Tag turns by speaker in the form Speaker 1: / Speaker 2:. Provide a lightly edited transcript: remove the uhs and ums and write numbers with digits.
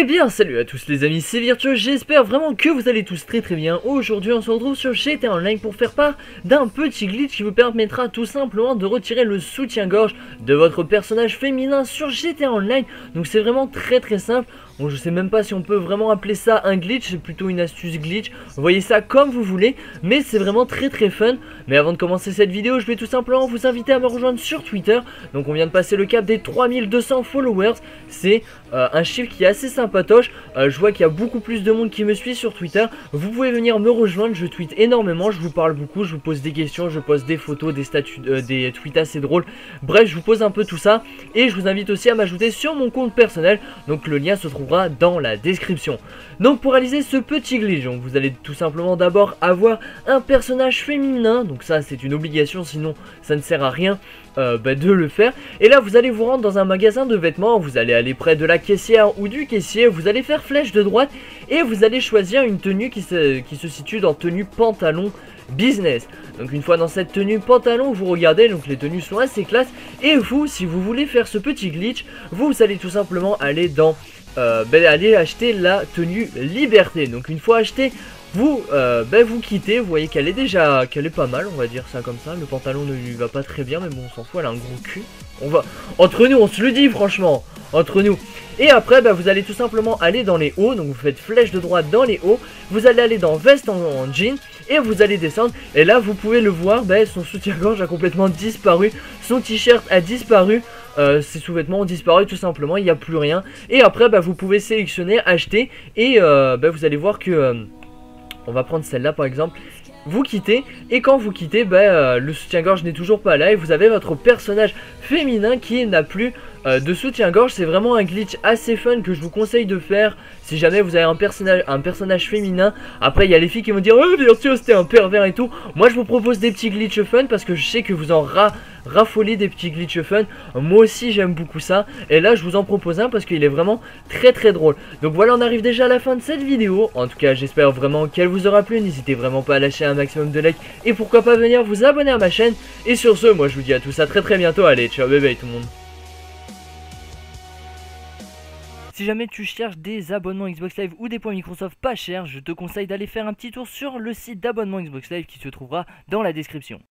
Speaker 1: Eh bien salut à tous les amis, c'est Virtueux, j'espère vraiment que vous allez tous très bien. Aujourd'hui on se retrouve sur GTA Online pour faire part d'un petit glitch qui vous permettra tout simplement de retirer le soutien-gorge de votre personnage féminin sur GTA Online. Donc c'est vraiment très simple. Bon, je sais même pas si on peut vraiment appeler ça un glitch, c'est plutôt une astuce glitch. Vous voyez ça comme vous voulez, mais c'est vraiment très fun. Mais avant de commencer cette vidéo, je vais tout simplement vous inviter à me rejoindre sur Twitter. Donc on vient de passer le cap des 3200 followers. C'est un chiffre qui est assez sympatoche. Je vois qu'il y a beaucoup plus de monde qui me suit sur Twitter. Vous pouvez venir me rejoindre, je tweete énormément, je vous parle beaucoup, je vous pose des questions, je poste des photos, des statuts, des tweets assez drôles. Bref, je vous pose un peu tout ça. Et je vous invite aussi à m'ajouter sur mon compte personnel. Donc le lien se trouvera dans la description. Donc pour réaliser ce petit glitch, donc vous allez tout simplement d'abord avoir un personnage féminin. Donc ça c'est une obligation, sinon ça ne sert à rien de le faire. Et là vous allez vous rendre dans un magasin de vêtements. Vous allez aller près de la caissière ou du caissier. Vous allez faire flèche de droite et vous allez choisir une tenue qui se situe dans tenue pantalon business. Donc une fois dans cette tenue pantalon, vous regardez, donc les tenues sont assez classe. Et vous, si vous voulez faire ce petit glitch, vous allez tout simplement aller dans aller acheter la tenue liberté. Donc une fois acheté, vous vous quittez. Vous voyez qu'elle est pas mal, on va dire ça comme ça. Le pantalon ne lui va pas très bien, mais bon on s'en fout, elle a un gros cul. On va entre nous, on se le dit franchement, entre nous. Et après vous allez tout simplement aller dans les hauts. Donc vous faites flèche de droite dans les hauts. Vous allez aller dans veste en jean et vous allez descendre. Et là vous pouvez le voir, son soutien-gorge a complètement disparu. Son t-shirt a disparu. Ses sous-vêtements ont disparu tout simplement, il n'y a plus rien. Et après vous pouvez sélectionner, acheter. Et vous allez voir que on va prendre celle-là par exemple. Vous quittez, et quand vous quittez, le soutien-gorge n'est toujours pas là. Et vous avez votre personnage féminin qui n'a plus de soutien-gorge. C'est vraiment un glitch assez fun que je vous conseille de faire si jamais vous avez un personnage féminin. Après il y a les filles qui vont dire oh bien sûr c'était un pervers et tout. Moi je vous propose des petits glitch fun parce que je sais que vous en raffolez des petits glitch fun. Moi aussi j'aime beaucoup ça. Et là je vous en propose un parce qu'il est vraiment très drôle. Donc voilà, on arrive déjà à la fin de cette vidéo. En tout cas j'espère vraiment qu'elle vous aura plu. N'hésitez vraiment pas à lâcher un maximum de likes. Et pourquoi pas venir vous abonner à ma chaîne. Et sur ce, moi je vous dis à tous à très bientôt. Allez, ciao bébé tout le monde. Si jamais tu cherches des abonnements Xbox Live ou des points Microsoft pas chers, je te conseille d'aller faire un petit tour sur le site d'abonnement Xbox Live qui se trouvera dans la description.